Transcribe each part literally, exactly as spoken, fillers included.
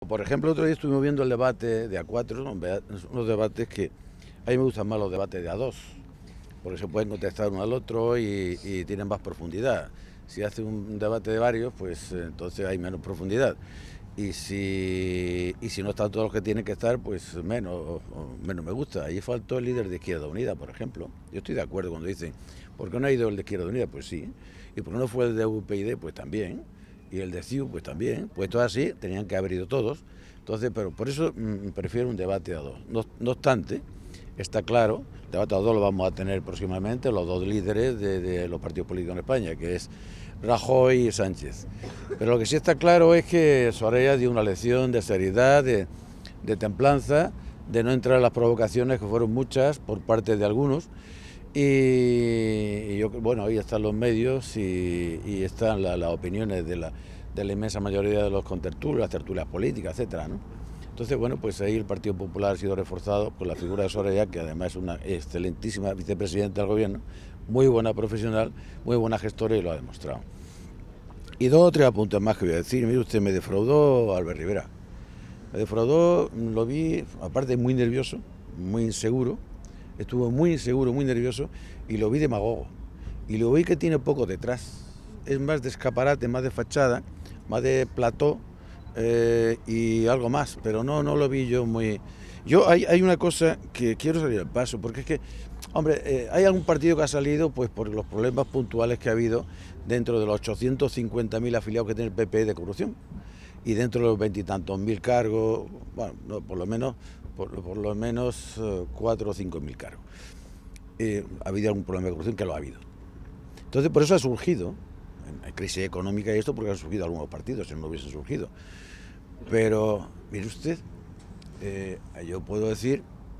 Por ejemplo, otro día estuvimos viendo el debate de A cuatro, ¿no? Unos debates que a mí me gustan más los debates de A dos, porque se pueden contestar uno al otro y, y tienen más profundidad. Si hace un debate de varios, pues entonces hay menos profundidad. Y si, y si no están todos los que tienen que estar, pues menos, o, o menos me gusta. Ahí faltó el líder de Izquierda Unida, por ejemplo. Yo estoy de acuerdo cuando dicen, ¿por qué no ha ido el de Izquierda Unida? Pues sí. ¿Y por qué no fue el de U P y D? Pues también. Y el de C I U, pues también. Pues todo así, tenían que haber ido todos. Entonces, pero por eso mmm, prefiero un debate a dos. No, no obstante, está claro, el debate a dos lo vamos a tener próximamente, los dos líderes de, de los partidos políticos en España, que es Rajoy y Sánchez. Pero lo que sí está claro es que Soraya dio una lección de seriedad, de, de templanza, de no entrar en las provocaciones, que fueron muchas por parte de algunos. Y, y yo, bueno, ahí están los medios y, y están la, las opiniones de la, de la inmensa mayoría de los contertulios, las tertulias políticas, etcétera, ¿no? Entonces, bueno, pues ahí el Partido Popular ha sido reforzado por la figura de Soraya, que además es una excelentísima vicepresidenta del gobierno, muy buena profesional, muy buena gestora y lo ha demostrado. Y dos o tres apuntes más que voy a decir. Mire usted, me defraudó Albert Rivera. Me defraudó, lo vi, aparte muy nervioso, muy inseguro, estuvo muy inseguro, muy nervioso, y lo vi demagogo. Y lo vi que tiene poco detrás. Es más de escaparate, más de fachada, más de plató, Eh, y algo más, pero no, no lo vi yo muy... Yo hay, hay una cosa que quiero salir al paso, porque es que, hombre, eh, hay algún partido que ha salido pues por los problemas puntuales que ha habido dentro de los ochocientos cincuenta mil afiliados que tiene el P P de corrupción, y dentro de los veintitantos mil cargos, bueno, no, por lo menos, por, por lo menos eh, cuatro o cinco mil cargos. Eh, ha habido algún problema de corrupción, que lo ha habido. Entonces, por eso ha surgido, en crisis económica y esto, porque han surgido algunos partidos, si no hubiesen surgido. Pero, mire usted, eh, yo puedo decir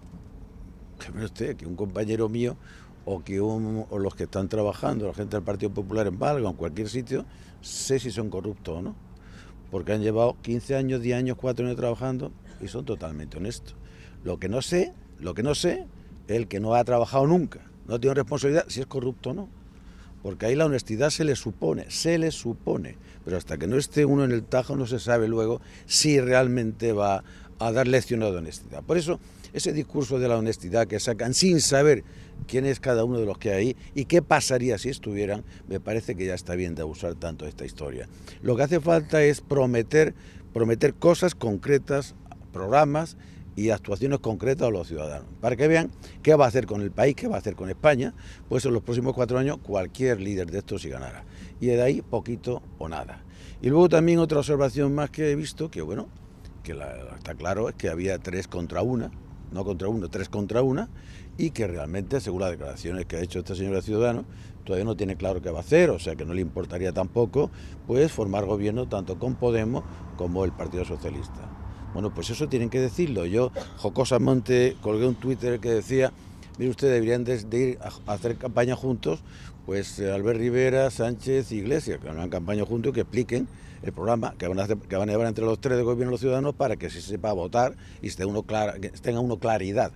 que, mire usted, que un compañero mío o que un, o los que están trabajando, la gente del Partido Popular en Valga o en cualquier sitio, sé si son corruptos o no, porque han llevado quince años, diez años, cuatro años trabajando y son totalmente honestos. Lo que no sé, lo que no sé, es el que no ha trabajado nunca, no tiene responsabilidad, si es corrupto o no. Porque ahí la honestidad se le supone, se le supone, pero hasta que no esté uno en el tajo no se sabe luego si realmente va a dar lecciones de honestidad. Por eso, ese discurso de la honestidad que sacan sin saber quién es cada uno de los que hay ahí y qué pasaría si estuvieran, me parece que ya está bien de abusar tanto de esta historia. Lo que hace falta es prometer, prometer cosas concretas, programas y actuaciones concretas a los ciudadanos, para que vean qué va a hacer con el país, qué va a hacer con España, pues en los próximos cuatro años cualquier líder de estos sí ganará. Y de ahí poquito o nada. Y luego también otra observación más que he visto, que bueno, que la, está claro, es que había tres contra una, no contra uno, tres contra una, y que realmente, según las declaraciones que ha hecho esta señora Ciudadano, todavía no tiene claro qué va a hacer, o sea que no le importaría tampoco, pues formar gobierno tanto con Podemos como el Partido Socialista. Bueno, pues eso tienen que decirlo. Yo, jocosamente, colgué un Twitter que decía, mire usted, deberían de, de ir a, a hacer campaña juntos, pues Albert Rivera, Sánchez y Iglesias, que hagan campaña juntos y que expliquen el programa que van a hacer, que van a llevar entre los tres de gobierno los ciudadanos para que se sepa votar y esté uno clara, que tenga uno claridad.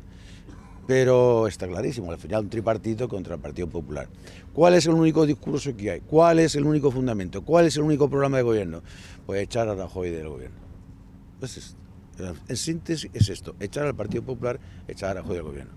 Pero está clarísimo, al final un tripartito contra el Partido Popular. ¿Cuál es el único discurso que hay? ¿Cuál es el único fundamento? ¿Cuál es el único programa de gobierno? Pues echar a Rajoy del gobierno. Pues esto. En síntesis es esto, echar al Partido Popular, echar a Rajoy del gobierno.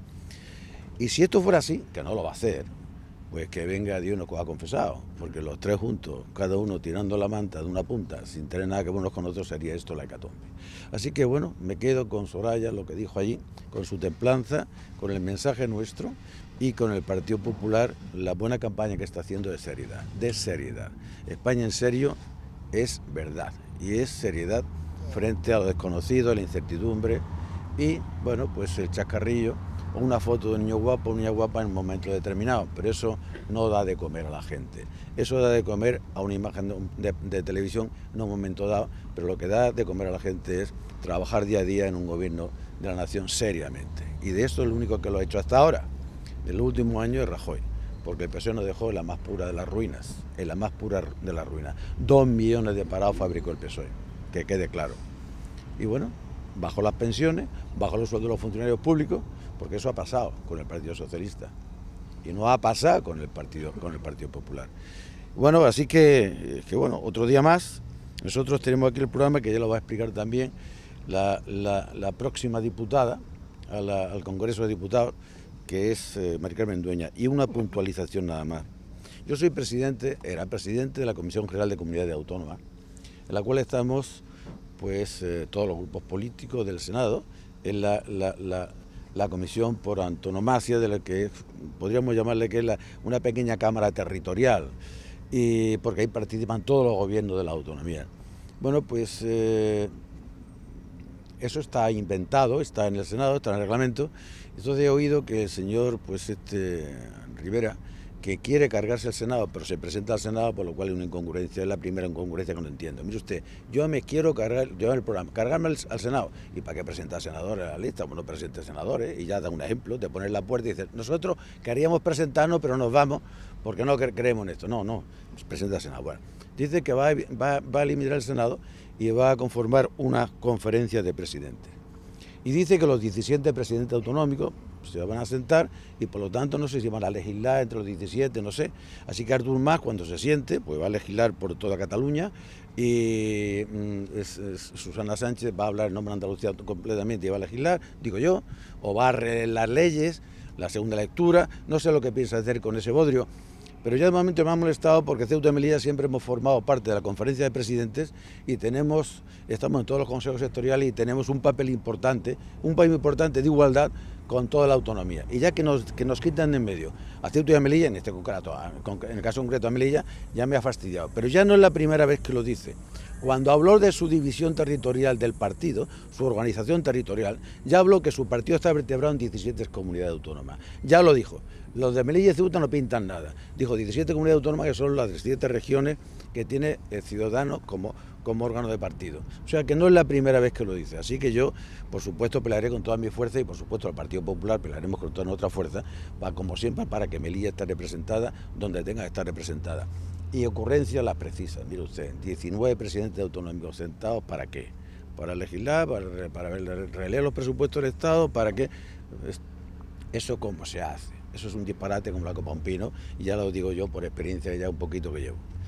Y si esto fuera así, que no lo va a hacer, pues que venga Dios nos ha confesado, porque los tres juntos, cada uno tirando la manta de una punta, sin tener nada que ver unos con otros, sería esto la hecatombe. Así que bueno, me quedo con Soraya, lo que dijo allí, con su templanza, con el mensaje nuestro y con el Partido Popular, la buena campaña que está haciendo de seriedad, de seriedad. España en serio es verdad y es seriedad frente a lo desconocido, a la incertidumbre y, bueno, pues el chascarrillo o una foto de un niño guapo o niña guapa en un momento determinado, pero eso no da de comer a la gente. Eso da de comer a una imagen de, de televisión en un momento dado, pero lo que da de comer a la gente es trabajar día a día en un gobierno de la nación seriamente. Y de esto es lo único que lo ha hecho hasta ahora, en los últimos años, es Rajoy, porque el P S O E nos dejó en la más pura de las ruinas, en la más pura de las ruinas. Dos millones de parados fabricó el P S O E. Que quede claro. Y bueno, bajó las pensiones, bajó los sueldos de los funcionarios públicos, porque eso ha pasado con el Partido Socialista. Y no ha pasado con el Partido, con el Partido Popular. Bueno, así que, que bueno, otro día más. Nosotros tenemos aquí el programa que ya lo va a explicar también la, la, la próxima diputada a la, al Congreso de Diputados, que es eh, Mari Carmen Dueñas. Y una puntualización nada más. Yo soy presidente, era presidente de la Comisión General de Comunidades Autónomas, en la cual estamos pues eh, todos los grupos políticos del Senado, en la, la, la, la comisión por antonomasia de la que podríamos llamarle que es la, una pequeña cámara territorial, y porque ahí participan todos los gobiernos de la autonomía. Bueno, pues eh, eso está inventado, está en el Senado, está en el reglamento. Entonces he oído que el señor pues este Rivera, que quiere cargarse al Senado, pero se presenta al Senado, por lo cual hay una incongruencia, es la primera incongruencia que no entiendo. Mire usted, yo me quiero cargar, yo en el programa, cargarme al, al Senado, ¿y para qué presenta senadores a la lista? Bueno, presente senadores, y ya da un ejemplo, de poner la puerta y dice, nosotros queríamos presentarnos, pero nos vamos, porque no creemos en esto. No, no, pues presenta al Senado. Bueno, dice que va, va, va a eliminar el Senado y va a conformar una conferencia de presidentes. Y dice que los diecisiete presidentes autonómicos se van a sentar y por lo tanto no sé si van a legislar entre los diecisiete, no sé. Así que Artur Mas, cuando se siente, pues va a legislar por toda Cataluña y mm, es, es, Susana Sánchez va a hablar en nombre de Andalucía completamente y va a legislar, digo yo, o va a arreglar las leyes, la segunda lectura, no sé lo que piensa hacer con ese bodrio. Pero ya de momento me ha molestado porque Ceuta y Melilla siempre hemos formado parte de la conferencia de presidentes y tenemos, estamos en todos los consejos sectoriales y tenemos un papel importante, un papel importante de igualdad con toda la autonomía. Y ya que nos, que nos quitan de en medio a Ceuta y a Melilla, en este concreto, en el caso concreto a Melilla, ya me ha fastidiado. Pero ya no es la primera vez que lo dice. Cuando habló de su división territorial del partido, su organización territorial, ya habló que su partido está vertebrado en diecisiete comunidades autónomas. Ya lo dijo. Los de Melilla y Ceuta no pintan nada. Dijo diecisiete comunidades autónomas que son las diecisiete regiones que tiene el Ciudadanos como, como órgano de partido. O sea que no es la primera vez que lo dice. Así que yo, por supuesto, pelearé con toda mi fuerza y por supuesto al Partido Popular pelearemos con toda nuestra fuerza, para, como siempre, para que Melilla esté representada donde tenga que estar representada. Y ocurrencias las precisas. Mire usted, diecinueve presidentes autonómicos sentados, ¿para qué? Para legislar, para, para releer los presupuestos del Estado, ¿para qué? Eso cómo se hace. Eso es un disparate como la copa un pino, y ya lo digo yo por experiencia ya un poquito que llevo.